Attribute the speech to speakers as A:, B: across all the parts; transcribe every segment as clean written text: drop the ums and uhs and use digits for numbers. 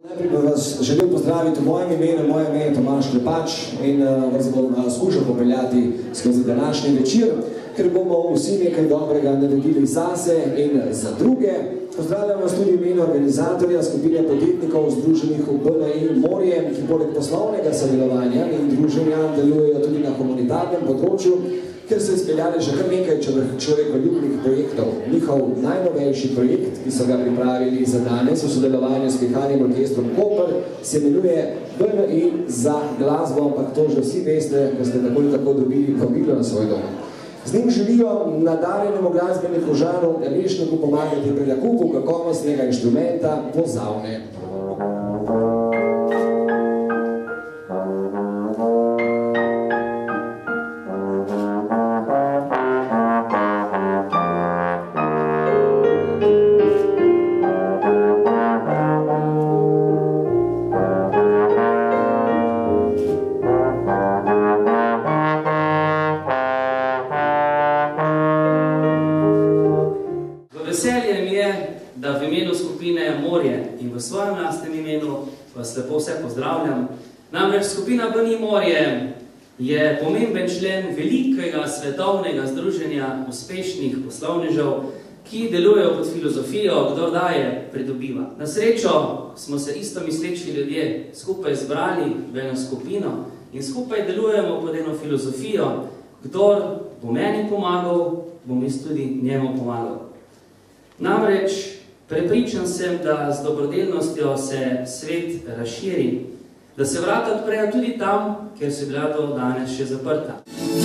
A: Najprej pa vas želim pozdraviti v mojem imenu, moje ime je Tomaž Klepač in vas bom skušal popeljati skozi današnji večer, ker bomo vsi nekaj dobrega naredili zase in za druge. Pozdravljam vas tudi v imenu organizatorja skupine podjetnikov združenih v BNI Morje, ki poleg poslovnega sodelovanja in druženja delujejo tudi na humanitarnem področju, ker so izpeljali že kar nekaj človekoljubnih projektov. Njihov najnovejši projekt, ki so ga pripravili za danes v sodelovanju s Pihalnim orkestrom Koper, se imenuje BNI za glasbo, ampak to že vsi veste, ko ste tako in tako dobili vabilo na svoj dom. Z njim želijo nadarjenemu glasbeniku Žanu Lešniku pomagati pri nakupu kakovostnega inštrumenta pozavne.
B: V svojem lastnem imenu vas lepo vse pozdravljam. Namreč skupina BNI Morje je pomemben člen velikega svetovnega združenja uspešnih poslovnežev, ki delujejo pod filozofijo, kdor daje, pridobiva. Na srečo smo se isto misleči ljudje skupaj zbrali v eno skupino in skupaj delujemo pod eno filozofijo, kdor bo meni pomagal, bom jaz tudi njemu pomagal. Namreč prepričan sem, da z dobrodelnostjo se svet razširi, da se vrata odprejo tudi tam, kjer so bila do danes še zaprta.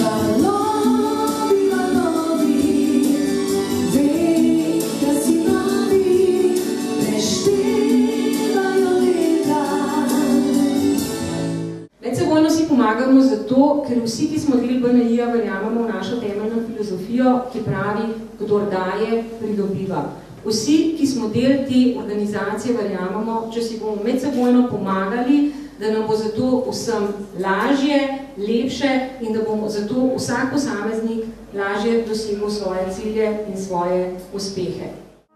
C: Medsebojno si pomagamo zato, ker vsi, ki smo del BNI-ja, verjamemo v našo temeljno filozofijo, ki pravi, kdor daje, pridobiva. Vsi, ki smo del te organizacije, verjamemo, če si bomo medsebojno pomagali, da nam bo zato vsem lažje, lepše in da bomo zato vsak posameznik lažje dosegel svoje cilje in svoje uspehe.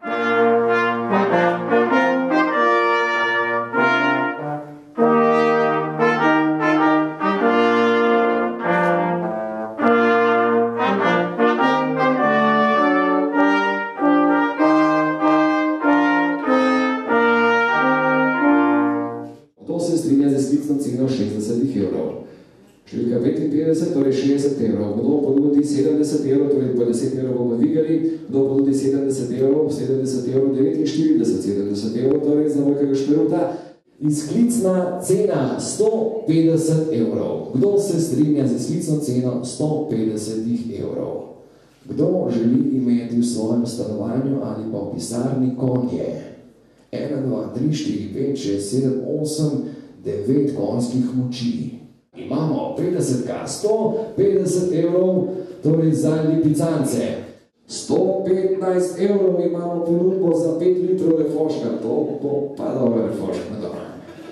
A: Ceno 60 evrov. Številka 55, torej 60 evrov. Kdo ponudi 70 evrov, torej po 10 evrov bomo dvigali. Kdo ponudi 70 evrov, 70 evrov, 49, 70 evrov, torej za velikega šperuta. Izklicna cena 150 evrov. Kdo se strinja z izklicno ceno 150 evrov? Kdo želi imeti v svojem stanovanju ali pa v pisarni konje? 1, 2, 3, 4, 5, 6, 7, 8, 9 konjskih moči. Imamo 50K, 150 evrov, torej za lipicance. 115 evrov imamo ponudbo za 5 litrov refoška. To bo pa dobro refoška, dobro.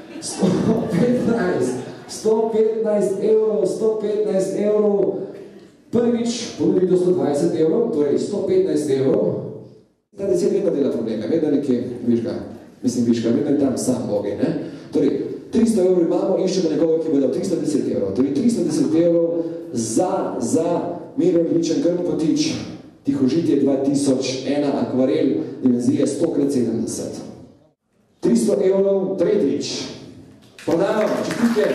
A: 115 evrov. Prvič ponudi do 120 evrov, torej 115 evrov. Ta 10 vedno dela probleme, vedno nekje viška. Mislim, viška, vedno je tam sam bogi, ne? Torej, 300 evrov imamo, iščemo nekoga, ki bo dal 310 evrov. Torej 310 evrov za Miro Iličen Krmpotič, Tihožitje 2001, akvarel, dimenzije 100x70. 300 evrov tretjič. Prodajamo, čestitke.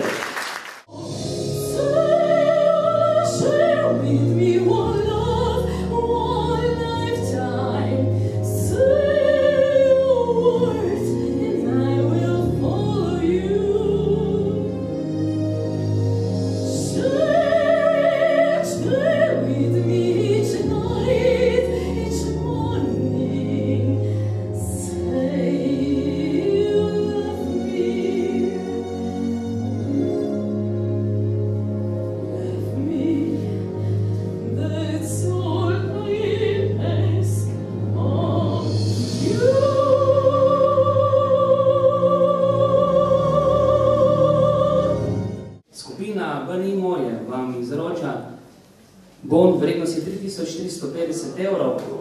B: BNI Morje vam izroča bon v vrednosti 3450 evrov